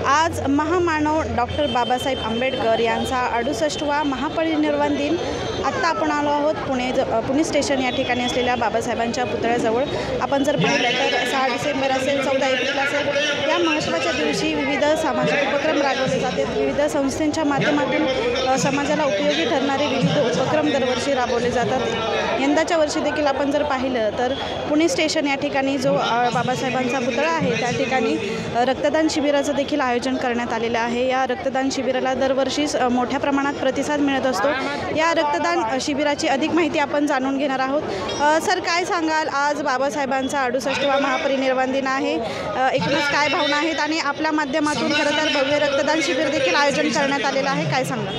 आज महामानव डॉक्टर बाबासाहेब आंबेडकर यांचा 68वा महापरिनिर्वाण दिन। आत्ता आपण आलो आहोत पुणे स्टेशन या ठिकाणी असलेल्या बाबासाहेबांच्या पुतळ्याजवळ। आपण जर पाहिलं तर 6 डिसेंबर असेल, 14 एप्रिल असेल, या महत्त्वाच्या दिवशी विविध सामाजिक उपक्रम राबवले जातात। विविध संस्थांच्या माध्यमातून समाजाला उपयोगी ठरणारे विविध उपक्रम दरवर्षी राबवले जातात। यंदाच्या वर्षी देखील आपण जर पाहिलं तर पुणे स्टेशन या ठिकाणी जो बाबासाहेबांचा पुतळा आहे त्या ठिकाणी रक्तदान शिबिराचं देखील आयोजन करण्यात आलेलं आहे। या रक्तदान शिबिराला दरवर्षीच मोठ्या प्रमाणात प्रतिसाद मिळत असतो। या रक्तदान शिबिराची अधिक माहिती आपण जाणून घेणार आहोत। सर, काय सांगाल, आज बाबासाहेबांचा 68वा महापरिनिर्वाण दिन आहे, एकूणच काय भावना आहेत आणि आपल्या माध्यमातून खरं तर भव्य रक्तदान शिबिर देखील आयोजन करण्यात आलेलं आहे, काय सांगाल?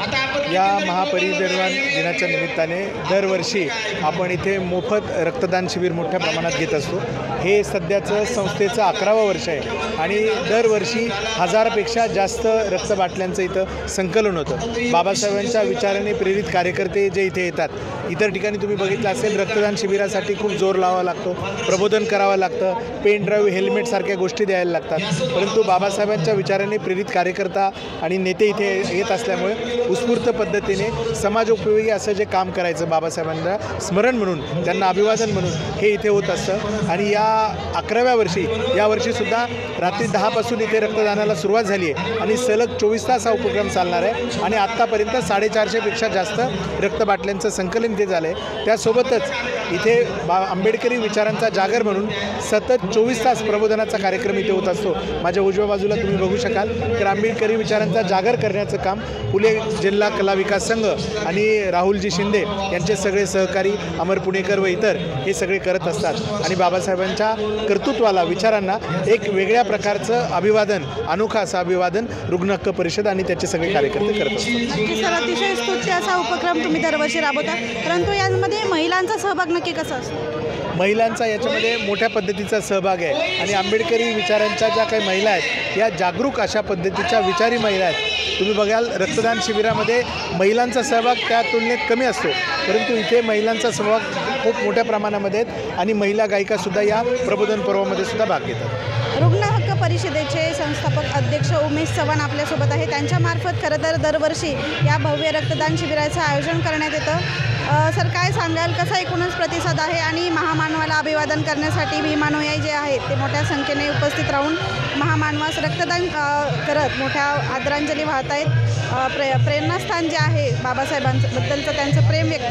या महापरिनिर्वाण दिनाच्या निमित्ताने दरवर्षी आपण इथे मोफत रक्तदान शिबिर मोठ्या प्रमाणात घेत असतो। हे सध्याचं संस्थेचं 11वं वर्ष आहे आणि दरवर्षी हजारापेक्षा जास्त रक्तबाटल्यांचं इथं संकलन होतं। बाबासाहेबांच्या विचाराने प्रेरित कार्यकर्ते जे इथे येतात, इतर ठिकाणी तुम्ही बघितलं असेल, रक्तदान शिबिरासाठी खूप जोर लावावा लागतो, प्रबोधन करावं लागतं, पेन ड्राईव्ह, हेल्मेट सारख्या गोष्टी द्यायला लागतात। परंतु बाबासाहेबांच्या विचाराने प्रेरित कार्यकर्ता आणि नेते इथे येत असल्यामुळे उत्स्फूर्त पद्धतीने समाजोपयोगी असं जे काम करायचं, बाबासाहेबांना स्मरण म्हणून, त्यांना अभिवादन म्हणून हे इथे होत असतं। आणि या 11व्या वर्षी, यावर्षीसुद्धा रात्री 10 पासून इथे रक्तदानाला सुरुवात झाली आहे आणि सलग 24 तास हा उपक्रम चालणार आहे आणि आत्तापर्यंत 450 पेक्षा जास्त रक्तबाटल्यांचं संकलन इथे झालं आहे। त्यासोबतच इथे आंबेडकरी विचारांचा जागर म्हणून सतत 24 तास प्रबोधनाचा कार्यक्रम इथे होत असतो। माझ्या उजव्या बाजूला तुम्ही बघू शकाल तर आंबेडकरी विचारांचा जागर करण्याचं काम पुणे जिल्हा कला विकास संघ आणि राहुलजी शिंदे यांचे सगळे सहकारी, अमर पुणेकर व इतर हे सगळे करत असतात आणि बाबासाहेबांच्या कर्तृत्वाला, विचारांना एक वेगळ्या प्रकारचं अभिवादन, अनोखा असं अभिवादन रुग्ण हक्क परिषद आणि त्याचे सगळे कार्यकर्ते करत असतात। नक्की सर, अतिशय स्तुत्य असा उपक्रम तुम्ही दरवर्षी राबवता, परंतु यामध्ये महिलांचा सहभाग नक्की कसा असतो? महिलांचा याच्यामध्ये मोठ्या पद्धतीचा सहभाग आहे आणि आंबेडकरी विचारांच्या ज्या काही महिला आहेत या जागरूक अशा पद्धतीच्या विचारी महिला आहेत। तुम्ही बघाल रक्तदान शिबिरामध्ये महिलांचा सहभाग त्या तुलनेत कमी असतो, परंतु इथे महिलांचा सहभाग खूप मोठ्या प्रमाणामध्ये आहेत आणि महिला गायिकासुद्धा या प्रबोधन पर्वामध्ये सुद्धा भाग घेतात। रुग्ण हक्क परिषदेचे संस्थापक अध्यक्ष उमेश चव्हाण आपल्यासोबत आहे। त्यांच्यामार्फत खरं तर दरवर्षी या भव्य रक्तदान शिबिराचं आयोजन करण्यात येतं। सर, काय सांगाल, कसा एकूणच प्रतिसाद आहे आणि महामानवाला अभिवादन करण्यासाठी भीमानुयायी जे आहेत ते मोठ्या संख्येने उपस्थित राहून महामानवास रक्तदान करत मोठ्या आदरांजली वाहत आहेत। प्रेरणास्थान जे आहे बाबासाहेबांबद्दलचं त्यांचं प्रेम व्यक्त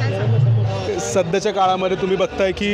करतात। सध्याच्या काळामध्ये तुम्ही बघताय की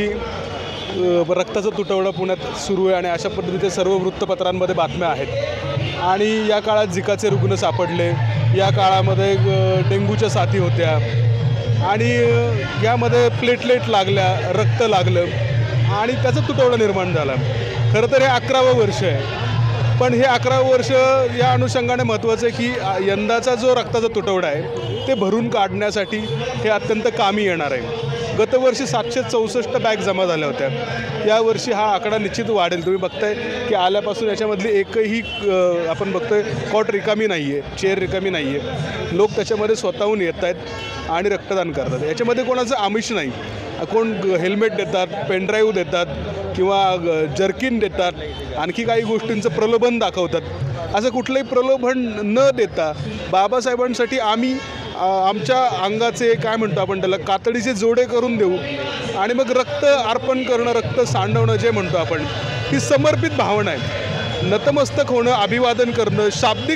रक्ताचं तुटवडा पुण्यात सुरू आहे आणि अशा पद्धतीचे सर्व वृत्तपत्रांमध्ये बातम्या आहेत आणि या काळात झिकाचे रुग्ण सापडले, या काळामध्ये डेंग्यूच्या साथी होत्या आणि यामध्ये प्लेटलेट लागल्या, रक्त लागलं आणि त्याचा तुटवडा निर्माण झाला। खरं तर हे 11वं वर्ष आहे, पण हे 11वं वर्ष या अनुषंगाने महत्त्वाचं आहे की यंदाचा जो रक्ताचा तुटवडा आहे ते भरून काढण्यासाठी हे अत्यंत कामी येणार आहे। गतवर्षी 764 बॅग जमा झाल्या होत्या, यावर्षी हा आकडा निश्चित वाढेल। तुम्ही बघताय की आल्यापासून याच्यामधली एकही आपण बघतोय कॉट रिकामी नाही आहे, चेअर रिकामी नाही आहे। लोक त्याच्यामध्ये स्वतःहून येत आहेत आणि रक्तदान करतात। याच्यामध्ये कोणाचं आमिष नाही, कोण हेल्मेट देतात, पेनड्राईव्ह देतात किंवा जर्किन देतात, आणखी काही गोष्टींचं प्रलोभन दाखवतात। असं कुठलंही प्रलोभन न देता बाबासाहेबांसाठी आम्ही आमच्या अंगाचे काय म्हणतो आपण त्याला, कातडीचे जोडे करून देऊ आणि मग रक्त अर्पण करणं, रक्त सांडवणं जे म्हणतो आपण, ही समर्पित भावना आहे। नतमस्तक होणं, अभिवादन करणं,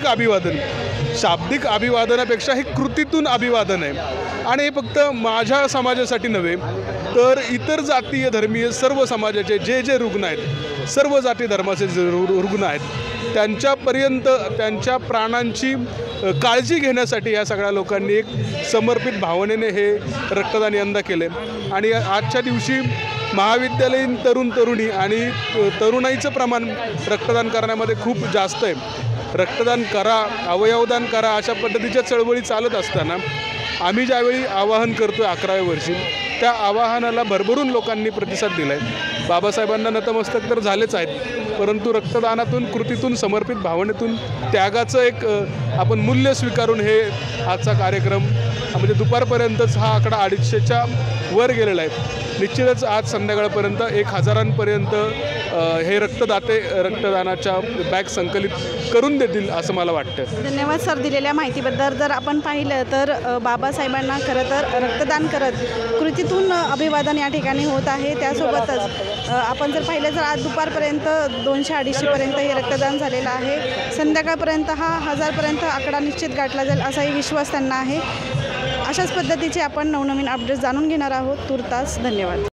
शाब्दिक अभिवादनापेक्षा हे कृतीतून अभिवादन आहे आणि हे फक्त माझ्या समाजासाठी नव्हे तर इतर जातीय धर्मीय सर्व समाजाचे जे जे रुग्ण आहेत, सर्व जाती धर्माचे जे रुग्ण आहेत, त्यांच्यापर्यंत त्यांच्या प्राणांची काळजी घेण्यासाठी या सगळ्या लोकांनी एक समर्पित भावनेने हे रक्तदान यंदा केले आणि आजच्या दिवशी महाविद्यालयीन तरुणी आणि तरुणाईचं प्रमाण रक्तदान करण्यामध्ये खूप जास्त आहे। रक्तदान करा, अवयवदान करा अशा पद्धतीच्या चळवळी चालत असताना आम्ही ज्यावेळी आवाहन करतो 11व्या वर्षी, त्या आवाहनाला भरभरून लोकांनी प्रतिसाद दिला आहे। बाबासाहेबांना नतमस्तक तर झालेच आहेत, परंतु रक्तदानातून, कृतीतून, समर्पित भावनेतून त्यागाचं एक आपण मूल्य स्वीकारून हे आजचा कार्यक्रम म्हणजे दुपारपर्यंतच हा आकडा 250च्या वर गेलेला आहे। निश्चितच आज संध्याकाळपर्यंत 1000पर्यंत हे रक्तदाते रक्तदानाच्या बॅग संकलित करून देतील असं मला वाटतं. धन्यवाद सर दिलेल्या माहितीबद्दल. जर आपण पाहिलं तर बाबासाहेबांना खरं तर रक्तदान करत कृतीतून अभिवादन या ठिकाणी होत आहे. त्यासोबतच आपण जर पाहिलं तर आज दुपारपर्यंत 200-250पर्यंत हे रक्तदान झालेलं आहे. संध्याकाळपर्यंत हा 1000पर्यंत आकडा निश्चित गाठला जाईल असाही विश्वास त्यांना आहे. अशाच पद्धतीचे आपण नवनवीन अपडेट्स जाणून घेणार आहोत. तूर्तास धन्यवाद.